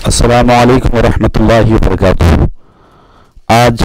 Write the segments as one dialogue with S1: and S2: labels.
S1: السلام علیکم ورحمۃ اللہ وبرکاتہ۔ آج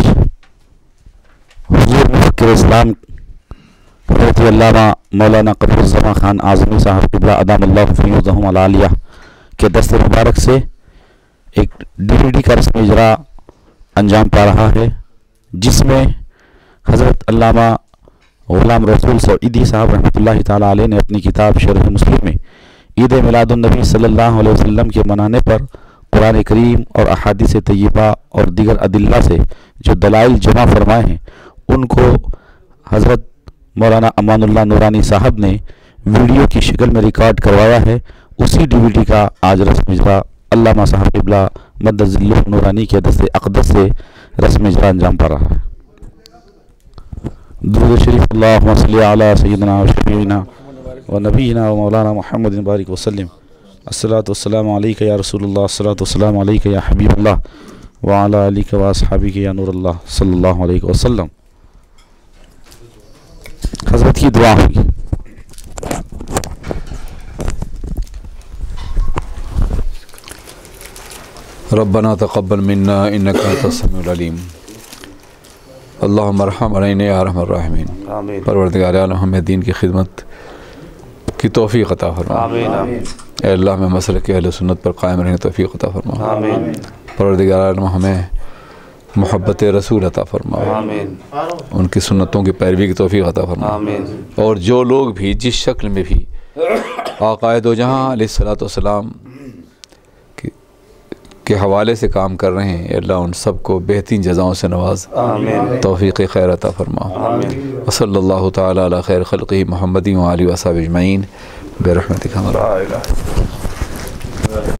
S1: حضور مفکر اسلام حضرت علامہ مولانا قطب الزماں خان اعظمی صاحب قبلہ ادام اللہ فیوضہم العالیہ کے دست مبارک سے ایک DVD کا رسم اجرا انجام پا رہا ہے، جس میں حضرت علامہ غلام رسول سعیدی صاحب رحمۃ اللہ تعالیٰ علیہ نے اپنی کتاب شرح مسلم میں عید میلاد النبی صلی اللہ علیہ وسلم کے منانے پر قرآن کریم اور احادیث طیبہ اور دیگر ادلہ سے جو دلائل جمع فرمائے ہیں، ان کو حضرت مولانا امان اللہ نورانی صاحب نے ویڈیو کی شکل میں ریکارڈ کروایا ہے۔ اسی DVD کا آج رسم اجرا علامہ صاحب قبلہ مد ظلہ نورانی کے دست اقدس سے رسم اجرا انجام پا رہا ہے۔ درود شریف اللہم صلی علی سیدنا و شفیعنا و نبینا و مولانا محمد بارک وسلم۔ الصلاۃ والسلام علیک یا رسول اللہ، الصلاۃ والسلام علیک یا حبیب اللہ وعلی آلک و اصحابک یا نور اللہ صلی اللہ علیہ وسلم۔ حضرت کی دعا ہوگی۔
S2: ربنا تقبل منا انک انت السمیع العلیم، اللہم ارحم علینا یا ارحم الراحمین۔
S1: آمین۔
S2: پروردگار عالم ہمیں دین کی خدمت کی توفیق عطا فرما۔
S1: آمین۔
S2: اے اللہ ہمیں مسلک اہل سنت پر قائم رہنے توفیق عطا فرما۔
S1: آمین۔
S2: پروردگار عالم ہمیں محبت رسول عطا فرما،
S1: آمین۔
S2: ان کی سنتوں کی پیروی کی توفیق عطا فرما۔
S1: آمین۔
S2: اور جو لوگ بھی جس شکل میں بھی آقا دو جہاں علیہ الصلوۃ والسلام کے حوالے سے کام کر رہے ہیں، اللہ ان سب کو بہترین جزاؤں سے نواز،
S1: آمین۔
S2: توفیق خیر عطا فرما۔
S1: آمین۔
S2: وصلی اللہ تعالی علی خیر خلقہ محمد و آلہ و صحبہ اجمعین برحمتک۔